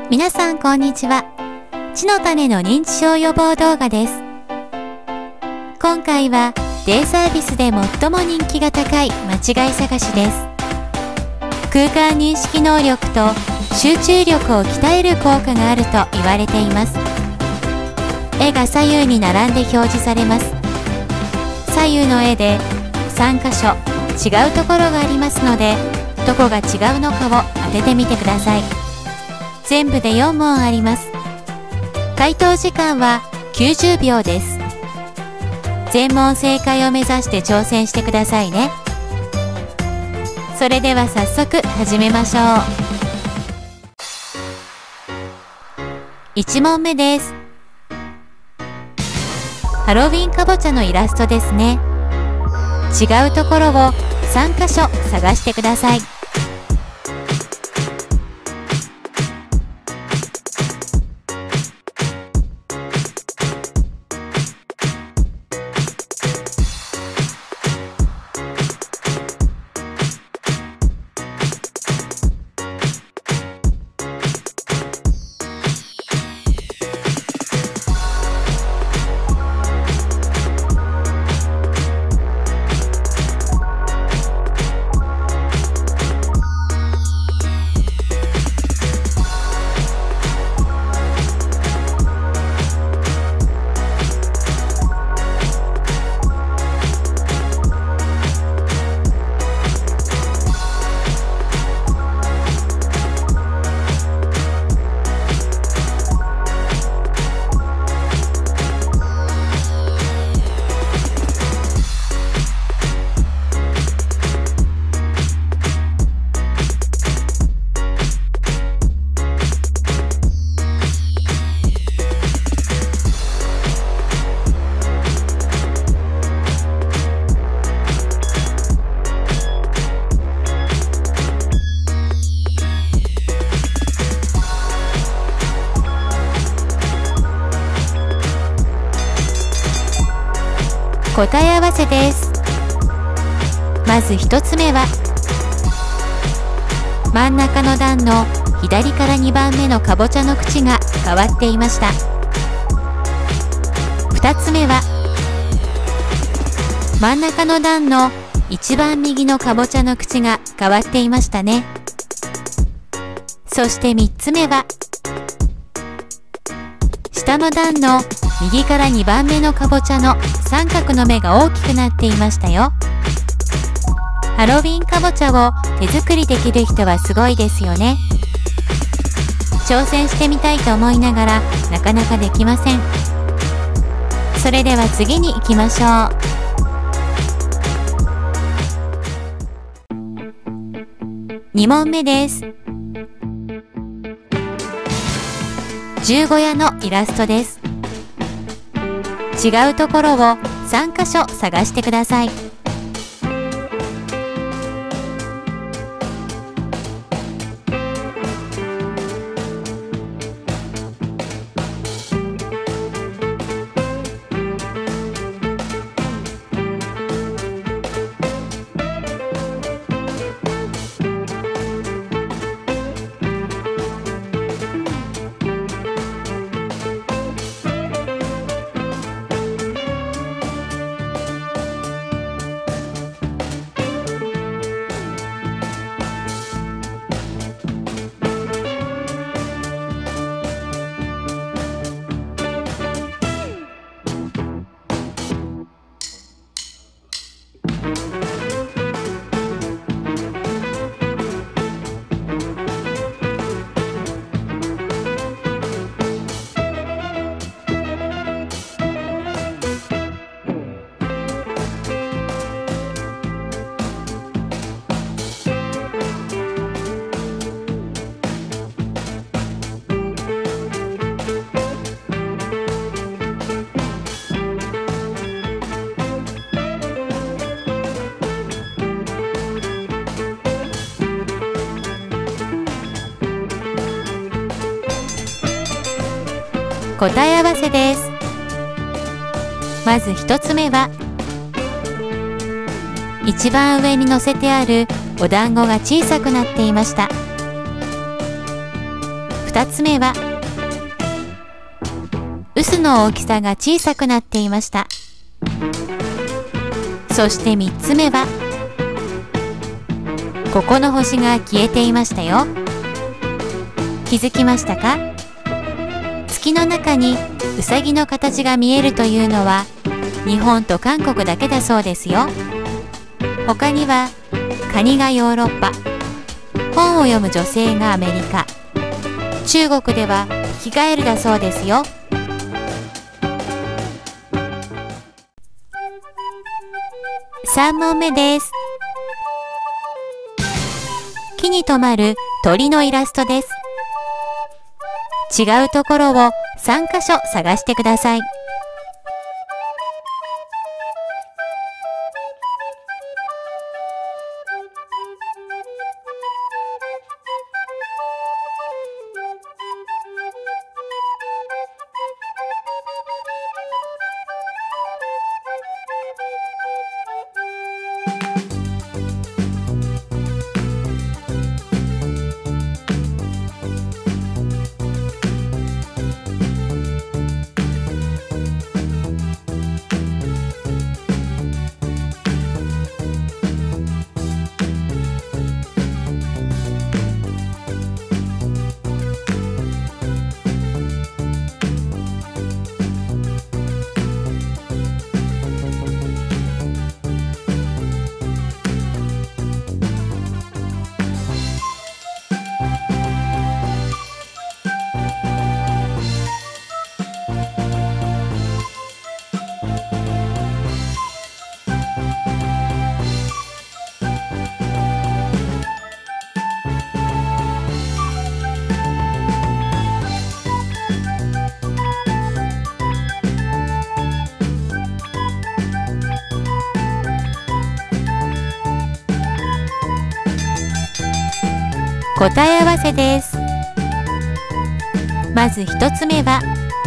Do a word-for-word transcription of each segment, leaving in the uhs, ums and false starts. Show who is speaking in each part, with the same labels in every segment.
Speaker 1: 皆さんこんにちは。知の種の認知症予防動画です。今回はデイサービスで最も人気が高い間違い探しです。空間認識能力と集中力を鍛える効果があると言われています。絵が左右に並んで表示されます。左右の絵でさんかしょ違うところがありますので、どこが違うのかを当ててみてください。全部でよん問あります。回答時間はきゅうじゅうびょうです。全問正解を目指して挑戦してくださいね。それでは早速始めましょう。いち問目です。ハロウィンかぼちゃのイラストですね。違うところをさんかしょ探してください。答え合わせです。まずひとつめは真ん中の段の左からにばんめのかぼちゃの口が変わっていました。ふたつめは真ん中の段の一番右のかぼちゃの口が変わっていましたね。そしてみっつめは下の段の右からにばんめのかぼちゃの三角の目が大きくなっていましたよ。ハロウィンかぼちゃを手作りできる人はすごいですよね。挑戦してみたいと思いながらなかなかできません。それでは次に行きましょう。に問目です。十五夜のイラストです。違うところをさんかしょ探してください。答え合わせです。まずひとつめは一番上に乗せてあるお団子が小さくなっていました。 ふたつめは臼の大きさが小さくなっていました。そしてみっつめはここの星が消えていましたよ。気づきましたか？月の中にウサギの形が見えるというのは日本と韓国だけだそうですよ。他にはカニがヨーロッパ、本を読む女性がアメリカ、中国ではヒキガエルだそうですよ。さんもんめです。木に止まる鳥のイラストです。違うところをさんかしょ探してください。答え合わせです。まずひとつめは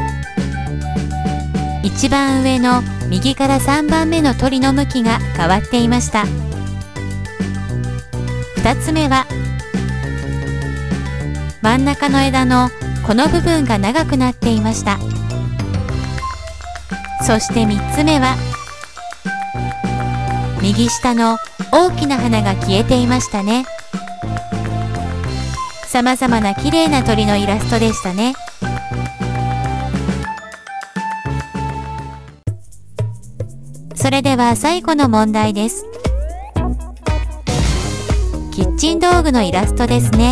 Speaker 1: 一番上の右からさんばんめの鳥の向きが変わっていました。ふたつめは真ん中の枝のこの部分が長くなっていました。そしてみっつめは右下の大きな花が消えていましたね。さまざまな綺麗な鳥のイラストでしたね。それでは最後の問題です。キッチン道具のイラストですね。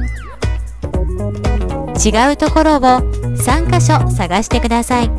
Speaker 1: 違うところをさんかしょ探してください。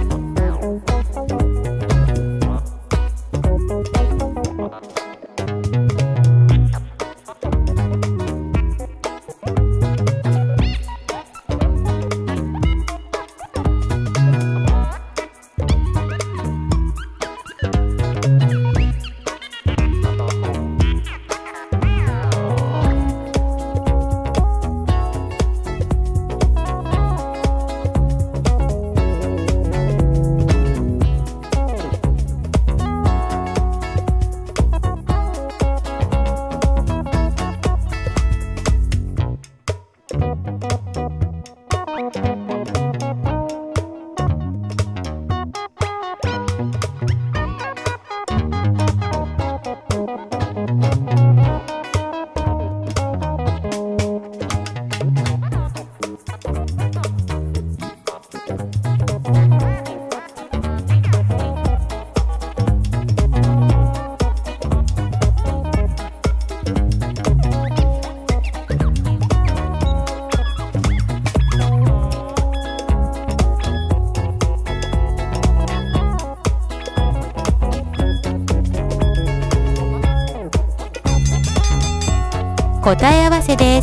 Speaker 1: 答え合わせです。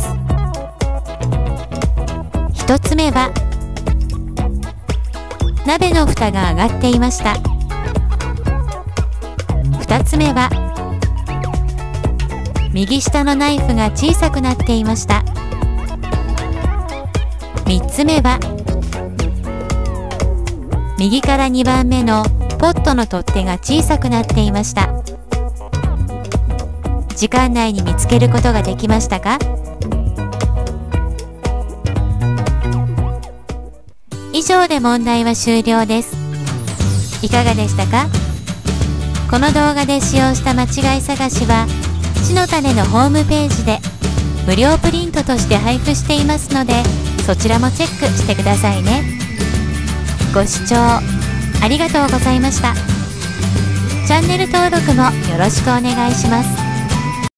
Speaker 1: ひとつめは鍋の蓋が上がっていました。ふたつめは右下のナイフが小さくなっていました。みっつめは右からにばんめのポットの取っ手が小さくなっていました。時間内に見つけることができましたか？ 上で問題は終了です。いかがでしたか？この動画で使用した間違い探しは、地の種のホームページで無料プリントとして配布していますので、そちらもチェックしてくださいね。ご視聴ありがとうございました。チャンネル登録もよろしくお願いします。